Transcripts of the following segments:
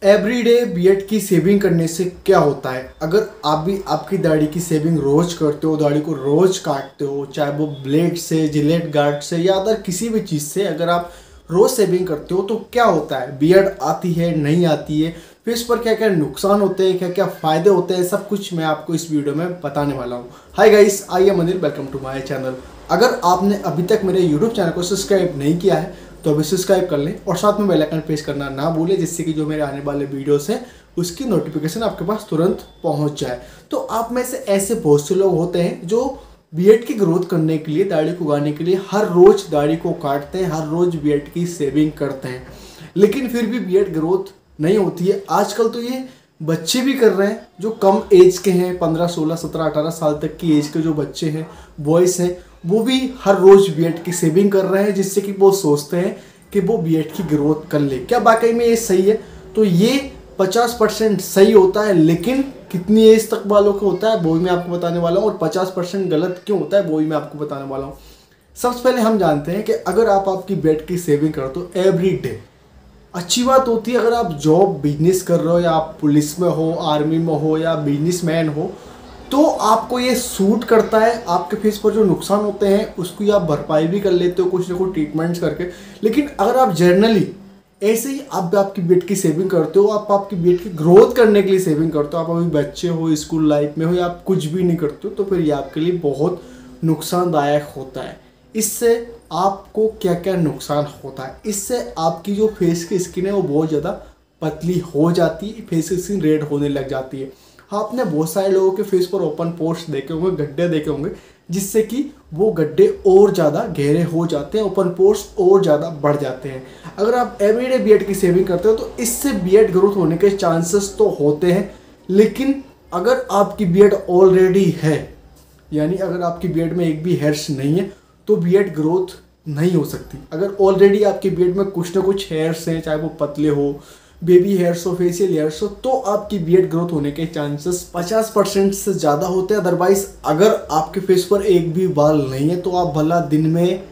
Everyday beard की shaving करने से क्या होता है? अगर आप भी आपकी दाढ़ी की शेविंग रोज करते हो, दाढ़ी को रोज काटते हो, चाहे वो ब्लेड से, जिलेट गार्ड से या अदर किसी भी चीज़ से, अगर आप रोज शेविंग करते हो तो क्या होता है? बियर्ड आती है, नहीं आती है, फिर इस पर क्या क्या नुकसान होते हैं, क्या क्या फ़ायदे होते हैं, सब कुछ मैं आपको इस वीडियो में बताने वाला हूँ। Hi guys, I am Anil, welcome to my channel. अगर आपने अभी तक मेरे यूट्यूब चैनल को सब्सक्राइब नहीं किया है तो अभी सब्सक्राइब कर लें और साथ में बेल आइकन प्रेस करना ना भूलें, जिससे कि जो मेरे आने वाले वीडियोस हैं उसकी नोटिफिकेशन आपके पास तुरंत पहुंच जाए। तो आप में से ऐसे बहुत से लोग होते हैं जो बियर्ड की ग्रोथ करने के लिए, दाढ़ी को उगाने के लिए हर रोज दाढ़ी को काटते हैं, हर रोज बियर्ड की शेविंग करते हैं, लेकिन फिर भी बियर्ड ग्रोथ नहीं होती है। आजकल तो ये बच्चे भी कर रहे हैं जो कम एज के हैं, 15, 16, 17, 18 साल तक की एज के जो बच्चे हैं, बॉयज़ हैं, वो भी हर रोज़ बियर्ड की शेविंग कर रहे हैं, जिससे कि वो सोचते हैं कि वो बियर्ड की ग्रोथ कर ले। क्या वाकई में ये सही है? तो ये 50% सही होता है, लेकिन कितनी एज तक वालों को होता है वो भी मैं आपको बताने वाला हूँ, और 50% गलत क्यों होता है वो भी मैं आपको बताने वाला हूँ। सबसे पहले हम जानते हैं कि अगर आप आपकी बियर्ड की शेविंग करते हो एवरी डे, अच्छी बात होती है। अगर आप जॉब बिजनेस कर रहे हो, या आप पुलिस में हो, आर्मी में हो, या बिजनेसमैन हो, तो आपको ये सूट करता है। आपके फेस पर जो नुकसान होते हैं उसकी आप भरपाई भी कर लेते हो कुछ ना कुछ ट्रीटमेंट्स करके। लेकिन अगर आप जर्नली ऐसे ही आप आपकी बियर्ड की शेविंग करते हो, आप आपकी बियर्ड की ग्रोथ करने के लिए शेविंग करते हो, आप अभी बच्चे हो, स्कूल लाइफ में हो, या आप कुछ भी नहीं करते हो, तो फिर ये आपके लिए बहुत नुकसानदायक होता है। इससे आपको क्या क्या नुकसान होता है? इससे आपकी जो फेस की स्किन है वो बहुत ज़्यादा पतली हो जाती है, फेस की स्किन रेड होने लग जाती है। आपने बहुत सारे लोगों के फेस पर ओपन पोर्स देखे होंगे, गड्ढे देखे होंगे, जिससे कि वो गड्ढे और ज़्यादा गहरे हो जाते हैं, ओपन पोर्स और ज़्यादा बढ़ जाते हैं। अगर आप एवरीडे बियर्ड की शेविंग करते हो तो इससे बियर्ड ग्रोथ होने के चांसेस तो होते हैं, लेकिन अगर आपकी बियर्ड ऑलरेडी है, यानी अगर आपकी बियर्ड में एक भी हेयर्स नहीं है, तो बियर्ड ग्रोथ नहीं हो सकती। अगर ऑलरेडी आपके बियर्ड में कुछ ना कुछ हेयर्स हैं, चाहे वो पतले हो, बेबी हेयर्स हो, फेशियल हेयर्स हो, तो आपकी बियर्ड ग्रोथ होने के चांसेस 50% से ज़्यादा होते हैं। अदरवाइज अगर आपके फेस पर एक भी बाल नहीं है तो आप भला दिन में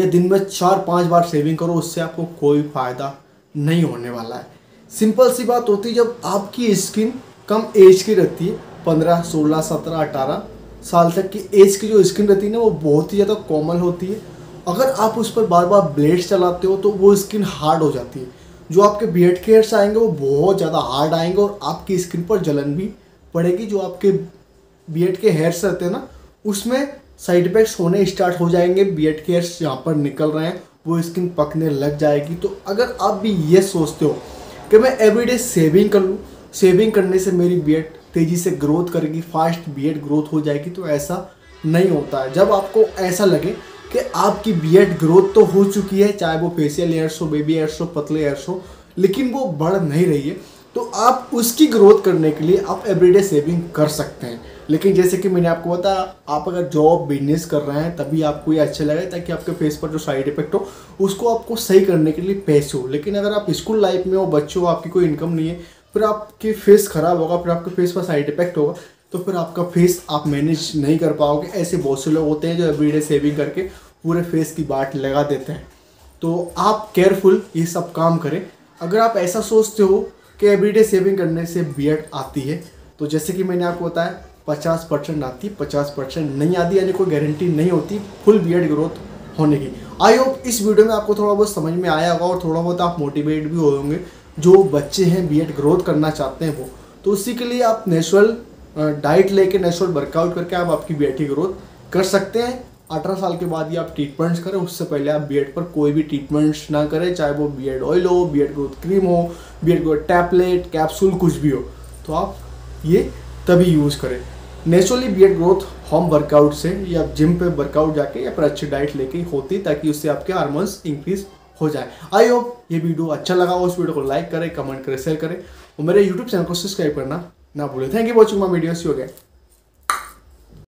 4-5 बार शेविंग करो, उससे आपको कोई फ़ायदा नहीं होने वाला है। सिंपल सी बात होती है, जब आपकी स्किन कम एज की रहती है, 15, 16, 17, 18 साल तक की एज की जो स्किन रहती है ना, वो बहुत ही ज़्यादा कोमल होती है। अगर आप उस पर बार बार ब्लेड्स चलाते हो तो वो स्किन हार्ड हो जाती है। जो आपके बियर्ड के हेयर्स आएंगे वो बहुत ज़्यादा हार्ड आएंगे और आपकी स्किन पर जलन भी पड़ेगी। जो आपके बियर्ड के हेयर्स रहते हैं ना, उसमें साइड इफेक्ट्स होने स्टार्ट हो जाएंगे। बियर्ड के हेयर्स जहाँ पर निकल रहे हैं वो स्किन पकने लग जाएगी। तो अगर आप भी ये सोचते हो कि मैं एवरीडे शेविंग कर लूँ, शेविंग करने से मेरी बियर्ड तेज़ी से ग्रोथ करेगी, फास्ट बियर्ड ग्रोथ हो जाएगी, तो ऐसा नहीं होता है। जब आपको ऐसा लगे कि आपकी बियर्ड ग्रोथ तो हो चुकी है, चाहे वो फेशियल हेयर्स हो, बेबी हेयर्स हो, पतले हेयर्स हो, लेकिन वो बढ़ नहीं रही है, तो आप उसकी ग्रोथ करने के लिए आप एवरीडे शेविंग कर सकते हैं। लेकिन जैसे कि मैंने आपको बताया, आप अगर जॉब बिजनेस कर रहे हैं तभी आपको ये अच्छा लगे, ताकि आपके फेस पर जो साइड इफेक्ट हो उसको आपको सही करने के लिए पैसे हो। लेकिन अगर आप स्कूल लाइफ में हो, बच्चे हो, आपकी कोई इनकम नहीं है, फिर आपके फेस खराब होगा, फिर आपके फेस पर साइड इफेक्ट होगा, तो फिर आपका फेस आप मैनेज नहीं कर पाओगे। ऐसे बहुत से लोग होते हैं जो एवरीडे शेविंग करके पूरे फेस की बाट लगा देते हैं। तो आप केयरफुल ये सब काम करें। अगर आप ऐसा सोचते हो कि एवरीडे शेविंग करने से बियर्ड आती है, तो जैसे कि मैंने आपको बताया 50% आती है, 50% नहीं आती, यानी कोई गारंटी नहीं होती फुल बियर्ड ग्रोथ होने की। आई होप इस वीडियो में आपको थोड़ा बहुत समझ में आया होगा और थोड़ा बहुत आप मोटिवेट भी होंगे। जो बच्चे हैं बियर्ड ग्रोथ करना चाहते हैं वो, तो उसी के लिए आप नेचुरल डाइट लेके, नेचुरल वर्कआउट करके आप आपकी बियर्ड की ग्रोथ कर सकते हैं। 18 साल के बाद ही आप ट्रीटमेंट्स करें, उससे पहले आप बियर्ड पर कोई भी ट्रीटमेंट्स ना करें, चाहे वो बियर्ड ऑयल हो, बियर्ड ग्रोथ क्रीम हो, बियर्ड ग्रोथ टैबलेट, कैप्सूल, कुछ भी हो, तो आप ये तभी यूज़ करें। Naturally beard growth home workout से या जिम पे वर्कआउट जाके या फिर अच्छी डाइट लेके होती, ताकि उससे आपके हार्मोन्स इंक्रीज हो जाए। आई होप ये वीडियो अच्छा लगा हो, उस वीडियो को लाइक करें, कमेंट करें, शेयर करें और मेरे यूट्यूब चैनल को सब्सक्राइब करना ना भूलें। Thank you watching my videos.